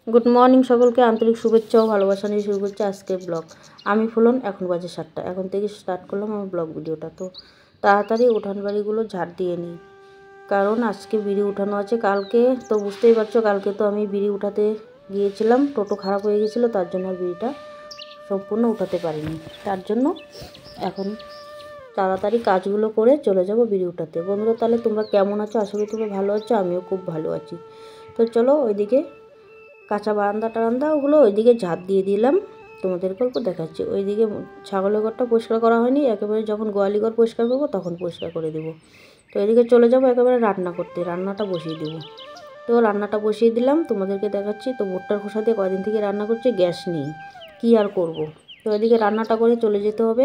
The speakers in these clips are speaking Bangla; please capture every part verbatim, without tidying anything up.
গুড মর্নিং সকলকে আন্তরিক শুভেচ্ছা ও ভালোবাসা নিয়ে শুরু করছি আজকের ব্লগ। আমি ফুলন, এখন বাজে সাতটা। এখন থেকে স্টার্ট করলাম আমার ব্লগ ভিডিওটা। তো তাড়াতাড়ি উঠান বাড়িগুলো ঝাড় দিয়ে নিই, কারণ আজকে বিড়ি উঠানো আছে। কালকে তো বুঝতেই পারছো, কালকে তো আমি বিড়ি উঠাতে গিয়েছিলাম, টোটো খারাপ হয়ে গেছিলো, তার জন্য আর বিড়িটা সম্পূর্ণ উঠাতে পারিনি। তার জন্য এখন তাড়াতাড়ি কাজগুলো করে চলে যাব বিড়ি উঠাতে। বন্ধুরা, তাহলে তোমরা কেমন আছো? আশা করি তোমরা ভালো আছো, আমিও খুব ভালো আছি। তো চলো ওইদিকে কাঁচা বারান্দা টারান্দা ওগুলো ওইদিকে ঝাঁপ দিয়ে দিলাম, তোমাদের গল্প দেখাচ্ছি। ওইদিকে ছাগলের ঘরটা পরিষ্কার করা হয়নি, একেবারে যখন গোয়ালি ঘর পরিষ্কার করবো তখন পরিষ্কার করে দেবো। তো এদিকে চলে যাবো একেবারে রান্না করতে, রান্নাটা বসিয়ে দেবো। তো রান্নাটা বসিয়ে দিলাম, তোমাদেরকে দেখাচ্ছি। তো ভুট্টার খোসা দিয়ে কদিন থেকে রান্না করছি, গ্যাস নেই, কী আর করব। তো এদিকে রান্নাটা করে চলে যেতে হবে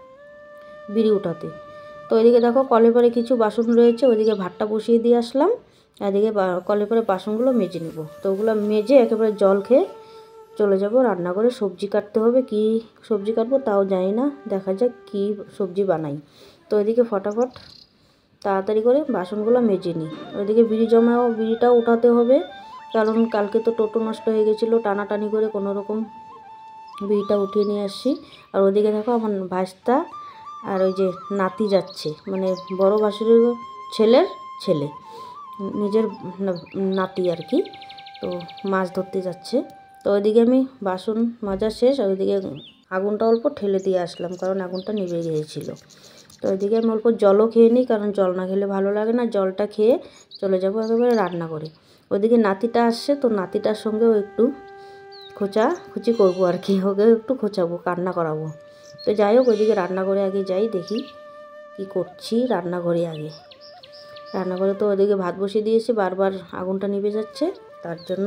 বিড়ি উঠাতে। তো এদিকে দেখো কলের পরে কিছু বাসন রয়েছে, ওইদিকে ভাতটা বসিয়ে দিয়ে আসলাম। এদিকে কলের পরে বাসনগুলো মেজে নেব। তো ওগুলো মেজে একেবারে জল খেয়ে চলে যাব রান্না করে। সবজি কাটতে হবে, কি সবজি কাটবো তাও জানি না, দেখা যাক কি সবজি বানাই। তো এদিকে ফটাফট তাড়াতাড়ি করে বাসনগুলো মেজে নিই। ওইদিকে বিড়ি জমাও, বিড়িটাও উঠাতে হবে, কারণ কালকে তো টোটো নষ্ট হয়ে গেছিলো, টানাটানি করে কোনো রকম বিড়িটা উঠিয়ে নিয়ে আসছি। আর ওইদিকে দেখো আমার ভাস্তা আর ওই যে নাতি যাচ্ছে, মানে বড় ভাসুরের ছেলের ছেলে, নিজের নাতি আর কি। তো মাছ ধরতে যাচ্ছে। তো ওইদিকে আমি বাসন মাজা শেষ, আর ওইদিকে আগুনটা অল্প ঠেলে দিয়ে আসলাম, কারণ আগুনটা নিভে গিয়েছিল। তো ওইদিকে আমি অল্প জলও খেয়ে নিই, কারণ জল না খেলে ভালো লাগে না। জলটা খেয়ে চলে যাবো একেবারে রান্না করে। ওইদিকে নাতিটা আসছে, তো নাতিটার সঙ্গেও একটু খোঁচা খুচি করবো আর কি, ওকেও একটু খোঁচাবো, কান্না করাবো। তো যাই হোক, ওইদিকে রান্না করে আগে যাই, দেখি কি করছি রান্নাঘরে আগে। রান্নাঘরে তো ওদিকে ভাত বসিয়ে দিয়েছি, বারবার আগুনটা নিভে যাচ্ছে, তার জন্য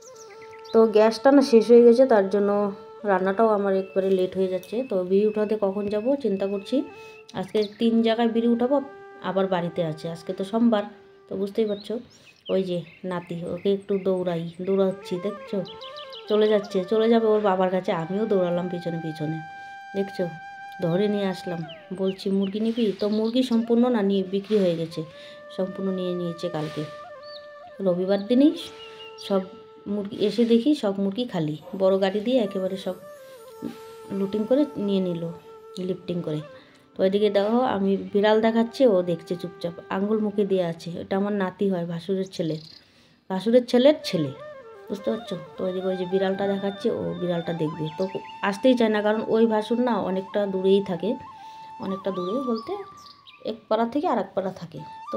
তো গ্যাসটা না শেষ হয়ে গেছে, তার জন্য রান্নাটাও আমার একবারে লেট হয়ে যাচ্ছে। তো বিড়ি উঠাতে কখন যাব চিন্তা করছি। আজকে তিন জায়গায় বিড়ি উঠাবো, আবার বাড়িতে আছে, আজকে তো সোমবার। তো বুঝতেই পারছো, ওই যে নাতি, ওকে একটু দৌড়াই দৌড়াচ্ছি, দেখছো চলে যাচ্ছে, চলে যাবে ওর বাবার কাছে। আমিও দৌড়ালাম পিছনে পিছনে, দেখছো ধরে নিয়ে আসলাম। বলছি মুরগি নিবি? তো মুরগি সম্পূর্ণ না নিয়ে বিক্রি হয়ে গেছে, সম্পূর্ণ নিয়ে নিয়েছে কালকে। রবিবার দিনই সব মুরগি এসে দেখি সব মুরগি খালি, বড় গাড়ি দিয়ে একেবারে সব লুটিং করে নিয়ে নিল, লিফটিং করে। তো ওইদিকে দেখো আমি বিড়াল দেখাচ্ছি, ও দেখছে চুপচাপ, আঙ্গুল মুখে দিয়ে আছে। ওটা আমার নাতি হয়, ভাসুরের ছেলে, ভাসুরের ছেলের ছেলে, বুঝতে পারছো। তো ওইদিকে ওই যে বিড়ালটা দেখাচ্ছে, ও বিড়ালটা দেখবে, তো আসতেই চায় না, কারণ ওই ভাসুর না অনেকটা দূরেই থাকে, অনেকটা দূরে বলতে এক পাড়া থেকে আর এক পাড়া থাকে। তো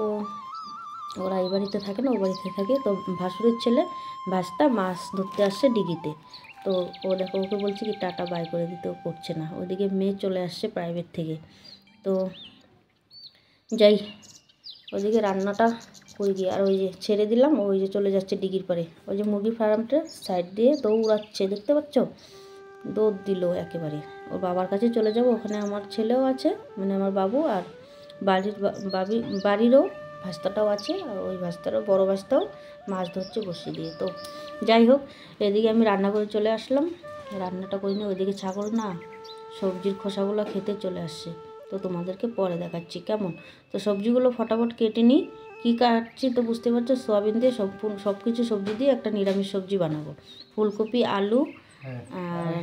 ওরা এই বাড়িতে থাকে না, ও বাড়িতে থাকে। তো ভাসুরের ছেলে ভাসটা মাছ ধরতে আসছে ডিগিতে। তো ও দেখো, ওকে বলছি কি টাটা বাই করে দিতে, ও করছে না। ওইদিকে মেয়ে চলে আসছে প্রাইভেট থেকে। তো যাই, ওইদিকে রান্নাটা করে গিয়ে, আর ওই যে ছেড়ে দিলাম, ওই যে চলে যাচ্ছে ডিগির পারে, ওই যে মুরগির ফার্মটা সাইড দিয়ে দৌড়াচ্ছে, দেখতে পাচ্ছ, দৌড় দিল একেবারে। ওর বাবার কাছে চলে যাব, ওখানে আমার ছেলেও আছে, মানে আমার বাবু, আর বাড়ির বাবি বাড়িরও ভাস্তাটাও আছে, আর ওই ভাস্তারও বড় ভাস্তাও মাছ ধরছে বসিয়ে দিয়ে। তো যাই হোক, এদিকে আমি রান্না করে চলে আসলাম, রান্নাটা করে নিয়ে ওইদিকে ছাগল না সবজির খোসাগুলো খেতে চলে আসছে। তো তোমাদেরকে পরে দেখাচ্ছি কেমন। তো সবজিগুলো ফটাফট কেটে নিই, কী কাটছি তো বুঝতে পারছো, সোয়াবিন দিয়ে সব সব কিছু সবজি দিয়ে একটা নিরামিষ সবজি বানাবো। ফুলকপি, আলু আর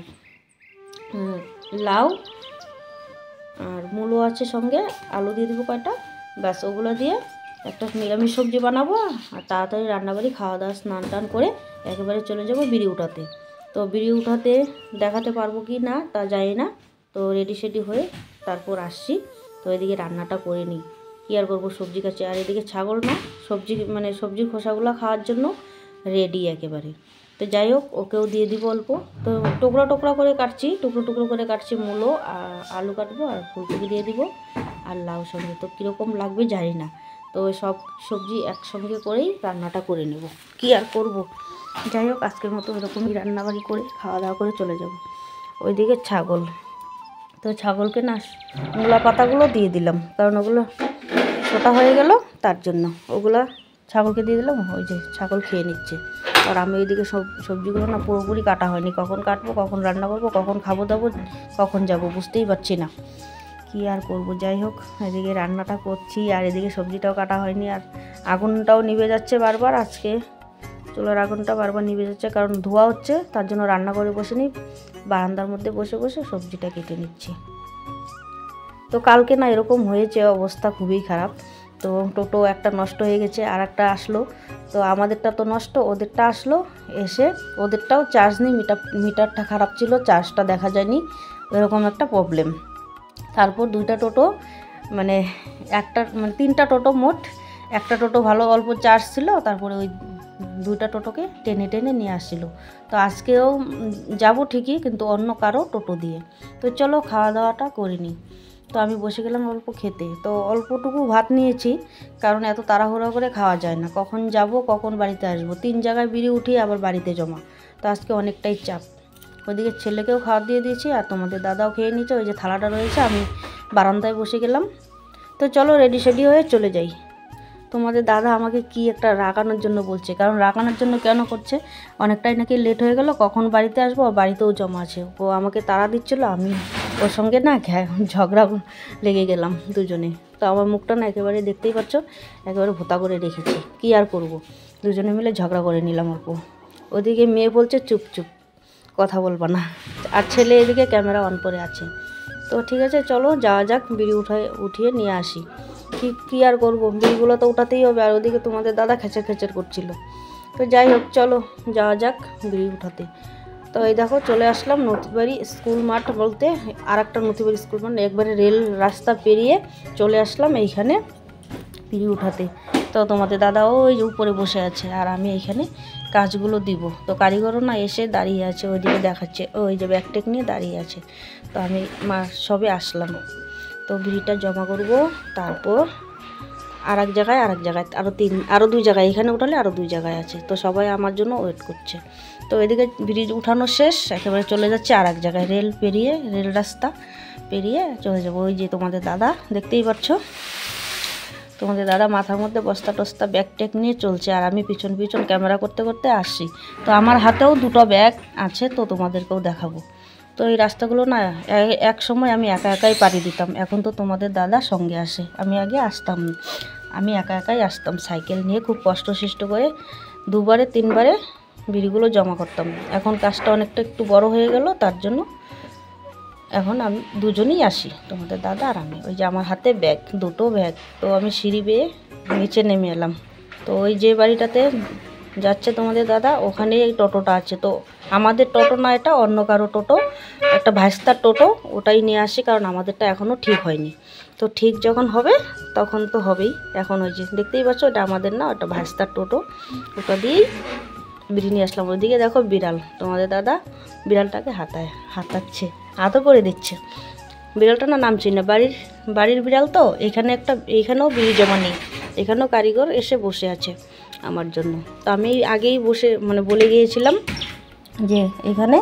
লাউ আর মূলো আছে সঙ্গে, আলু দিয়ে দেবো কয়টা, ব্যাস ওগুলো দিয়ে একটা নিরামিষ সবজি বানাবো। আর তাড়াতাড়ি রান্নাবাড়ি খাওয়া দাওয়া স্নান টান করে একেবারে চলে যাব বিড়ি উঠাতে। তো বিড়ি উঠাতে দেখাতে পারবো কি না তা জানি না। তো রেডি সেডি হয়ে তারপর আসছি। তো এদিকে রান্নাটা করে নিই, কী আর করবো, সবজি কাছে। আর এদিকে ছাগল না সবজি মানে সবজির খোসাগুলো খাওয়ার জন্য রেডি একেবারে। তো যাই হোক, ওকেও দিয়ে দিব অল্প। তো টুকরো টুকরো করে কাটছি, টুকরো টুকরো করে কাটছি মূলো, আর আলু কাটবো, আর ফুলকপি দিয়ে দিব, আর লাউ সঙ্গে। তো কীরকম লাগবে জানি না। তো সব সবজি একসঙ্গে করেই রান্নাটা করে নেব, কি আর করব। যাই হোক, আজকের মতো এরকমই রান্নাবাড়ি করে খাওয়া দাওয়া করে চলে যাব। ওইদিকে ছাগল, তো ছাগলকে না মূলা পাতাগুলো দিয়ে দিলাম, কারণ ওগুলো ছোটা হয়ে গেল, তার জন্য ওগুলা ছাগলকে দিয়ে দিলাম। ওই যে ছাগল খেয়ে নিচ্ছে। আর আমি এইদিকে সব সবজিগুলো না পুরোপুরি কাটা হয়নি, কখন কাটবো, কখন রান্না করবো, কখন খাবো দাবো, কখন যাব বুঝতেই পারছি না, কি আর করব। যাই হোক, এদিকে রান্নাটা করছি, আর এদিকে সবজিটাও কাটা হয়নি, আর আগুনটাও নিভে যাচ্ছে বারবার। আজকে চুলার আগুনটা বারবার নিভে যাচ্ছে, কারণ ধোয়া হচ্ছে, তার জন্য রান্না করে বসে নিই, বারান্দার মধ্যে বসে বসে সবজিটা কেটে নিচ্ছি। তো কালকে না এরকম হয়েছে, অবস্থা খুবই খারাপ। তো টোটো একটা নষ্ট হয়ে গেছে, আর একটা আসলো। তো আমাদেরটা তো নষ্ট, ওদেরটা আসলো, এসে ওদেরটাও চার্জ নেই, মিটার মিটারটা খারাপ ছিল, চার্জটা দেখা যায়নি, এরকম একটা প্রবলেম। তারপর দুইটা টোটো, মানে একটা মানে তিনটা টোটো মোট, একটা টোটো ভালো অল্প চার্জ ছিল, তারপরে ওই দুইটা টোটোকে টেনে টেনে নিয়ে আসছিল। তো আজকেও যাব ঠিকই, কিন্তু অন্য কারো টোটো দিয়ে। তো চলো খাওয়া দাওয়াটা করে নিই। তো আমি বসে গেলাম অল্প খেতে। তো অল্পটুকু ভাত নিয়েছি, কারণ এত তাড়াহুড়া করে খাওয়া যায় না, কখন যাব কখন বাড়িতে আসবো, তিন জায়গায় বিড়ি উঠিয়ে আবার বাড়িতে জমা। তো আজকে অনেকটাই চাপ। ওইদিকে ছেলেকেও খাওয়া দিয়ে দিয়েছি, আর তোমাদের দাদাও খেয়ে নিচ্ছে, ওই যে থালাটা রয়েছে, আমি বারান্দায় বসে গেলাম। তো চলো রেডি সেডি হয়ে চলে যাই। তোমাদের দাদা আমাকে কি একটা রাগানোর জন্য বলছে, কারণ রাগানোর জন্য কেন করছে, অনেকটাই নাকি লেট হয়ে গেল, কখন বাড়িতে আসবো, বাড়িতেও জমা আছে। ও আমাকে তাড়া দিচ্ছিলো, আমি ওর সঙ্গে না ঝগড়া লেগে গেলাম দুজনে। তো আমার মুখটা না একেবারে দেখতেই পাচ্ছ, একেবারে ভোতা করে রেখেছি, কি আর করব, দুজনে মিলে ঝগড়া করে নিলাম অল্প। ওদিকে মেয়ে বলছে চুপ চুপ, কথা বলবা না, আর ছেলে এদিকে ক্যামেরা অন করে আছে। তো ঠিক আছে চলো যাওয়া যাক, বিড়ি উঠায় উঠিয়ে নিয়ে আসি। কি কী আর করবো, বিড়িগুলো তো উঠাতেই হবে, আর ওদিকে তোমাদের দাদা খেচের খেচের করছিল। তো যাই হোক চলো যাওয়া যাক বিড়ি উঠাতে। তো এই দেখো চলে আসলাম নথিবাড়ি স্কুল মাঠ বলতে, আর একটা নথিবাড়ি স্কুল মাঠ, একবারে রেল রাস্তা পেরিয়ে চলে আসলাম এইখানে বিড়ি উঠাতে। তো তোমাদের দাদাও ওই যে উপরে বসে আছে, আর আমি এইখানে কাজগুলো দিব। তো কারিগরও না এসে দাঁড়িয়ে আছে, ওইদিকে দেখাচ্ছে, ওই যে ব্যাগটেক নিয়ে দাঁড়িয়ে আছে। তো আমি মা সবে আসলাম। তো বিড়িটা জমা করব, তারপর আর এক জায়গায় আর এক জায়গায় আরও তিন আরও দুই জায়গায়, এখানে উঠালে আরও দুই জায়গায় আছে। তো সবাই আমার জন্য ওয়েট করছে। তো এদিকে বিড়ি উঠানো শেষ, একেবারে চলে যাচ্ছে আর এক জায়গায়, রেল পেরিয়ে, রেল রাস্তা পেরিয়ে চলে যাবো। ওই যে তোমাদের দাদা দেখতেই পাচ্ছ, তোমাদের দাদা মাথার মধ্যে বস্তা টস্তা ব্যাগ ট্যাগ নিয়ে চলছে, আর আমি পিছন পিছন ক্যামেরা করতে করতে আসছি। তো আমার হাতেও দুটো ব্যাগ আছে, তো তোমাদেরকেও দেখাবো। তো এই রাস্তাগুলো না এক সময় আমি একা একাই পাড়ি দিতাম, এখন তো তোমাদের দাদা সঙ্গে আসে, আমি আগে আসতাম না, আমি একা একাই আসতাম সাইকেল নিয়ে, খুব কষ্ট সৃষ্ট করে দুবারে তিনবারে বিড়িগুলো জমা করতাম। এখন কাজটা অনেকটা একটু বড় হয়ে গেল, তার জন্য এখন আমি দুজনেই আসি, তোমাদের দাদা আর আমি। ওই যে আমার হাতে ব্যাগ, দুটো ব্যাগ। তো আমি সিঁড়ি বেয়ে নিচে নেমে এলাম। তো ওই যে বাড়িটাতে যাচ্ছে তোমাদের দাদা, ওখানে এই টোটোটা আছে। তো আমাদের টোটো না, এটা অন্য কারো টোটো, একটা ভাইস্তার টোটো, ওটাই নিয়ে আসি, কারণ আমাদেরটা এখনও ঠিক হয়নি। তো ঠিক যখন হবে তখন তো হবেই। এখন ওই যে দেখতেই পাচ্ছ, এটা আমাদের না, ওটা ভাইস্তার টোটো, ওটা দিয়েই বিড়ি নিয়ে আসলাম। ওইদিকে দেখো বিড়াল, তোমাদের দাদা বিড়ালটাকে হাতায় হাতাচ্ছে, হাতও করে দিচ্ছে। বিড়ালটা না নামছি না, বাড়ির বাড়ির বিড়াল তো, এখানে একটা, এইখানেও বিড়ি জমা নেই, এখানেও কারিগর এসে বসে আছে আমার জন্য। তো আমি আগেই বসে মানে বলে গিয়েছিলাম যে এখানে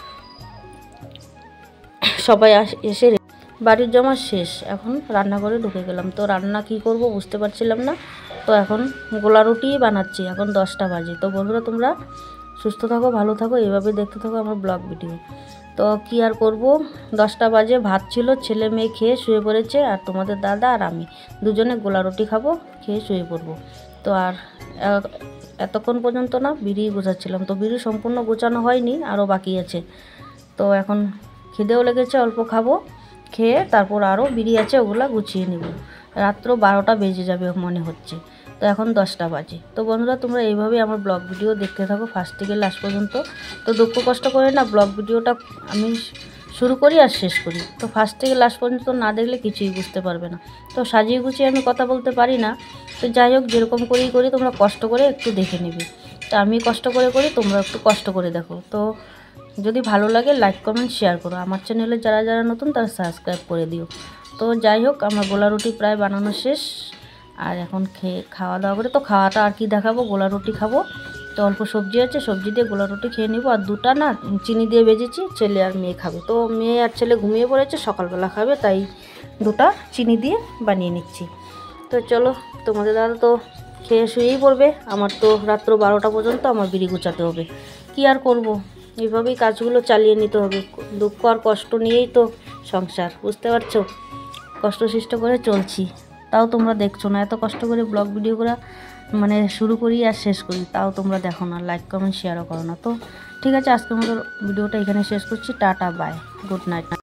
সবাই এসে, বাড়ির জমা শেষ, এখন রান্নাঘরে ঢুকে গেলাম। তো রান্না কি করব বুঝতে পারছিলাম না, তো এখন গোলা রুটি বানাচ্ছি, এখন দশটা বাজে। তো বন্ধুরা তোমরা সুস্থ থাকো, ভালো থাকো, এভাবে দেখতে থাকো আমার ব্লগ ভিডিও। তো কি আর করব, দশটা বাজে, ভাত ছিল, ছেলে মেয়ে খেয়ে শুয়ে পড়েছে, আর তোমাদের দাদা আর আমি দুজনে গোলা রুটি খাবো, খেয়ে শুয়ে পড়বো। তো আর এতক্ষণ পর্যন্ত না বিড়ি গোছাচ্ছিলাম, তো বিড়ি সম্পূর্ণ গোছানো হয়নি, আরও বাকি আছে। তো এখন খিদেও লেগেছে, অল্প খাবো, খেয়ে তারপর আরও বিড়ি আছে, ওগুলা গুছিয়ে নেব। রাত্র বারোটা বেজে যাবে মনে হচ্ছে। তো এখন দশটা বাজে। তো বন্ধুরা তোমরা এইভাবেই আমার ব্লগ ভিডিও দেখতে থাকো ফার্স্ট থেকে লাস্ট পর্যন্ত। তো দুঃখ কষ্ট করে না ব্লগ ভিডিওটা আমি শুরু করি আর শেষ করি, তো ফার্স্ট থেকে লাস্ট পর্যন্ত না দেখলে কিছুই বুঝতে পারবে না। তো সাজিয়ে গুছিয়ে আমি কথা বলতে পারি না, তো যাই হোক যেরকম করেই করি তোমরা কষ্ট করে একটু দেখে নেবে। তো আমি কষ্ট করে করি, তোমরা একটু কষ্ট করে দেখো। তো যদি ভালো লাগে লাইক কমেন্ট শেয়ার করো, আমার চ্যানেলে যারা যারা নতুন তারা সাবস্ক্রাইব করে দিও। তো যাই হোক আমার গোলা রুটি প্রায় বানানো শেষ, আর এখন খেয়ে খাওয়া দাওয়া করে, তো খাওয়াটা আর কি দেখাবো, গোলা রুটি খাবো। তো অল্প সবজি আছে, সবজি দিয়ে গোলা রুটি খেয়ে নিব। আর দুটা না চিনি দিয়ে ভেজেছি, ছেলে আর মেয়ে খাবে। তো মেয়ে আর ছেলে ঘুমিয়ে পড়েছে, সকালবেলা খাবে, তাই দুটা চিনি দিয়ে বানিয়ে নিচ্ছি। তো চলো তোমাদের দাদা তো খেয়ে শুয়েই পড়বে, আমার তো রাত্র বারোটা পর্যন্ত আমার বিড়ি গুছাতে হবে। কি আর করব, এইভাবেই কাজগুলো চালিয়ে নিতে হবে। দুঃখ আর কষ্ট নিয়েই তো সংসার, বুঝতে পারছো, কষ্ট সৃষ্ট করে চলছি। তাও তোমরা দেখছো না, এত কষ্ট করে ব্লগ ভিডিও করা মানে শুরু করি আর শেষ করি, তাও তোমরা দেখো না, লাইক কমেন্ট শেয়ারও করো না। তো ঠিক আছে, আজকের মতো ভিডিওটা এখানে শেষ করছি। Tata, bye, good night.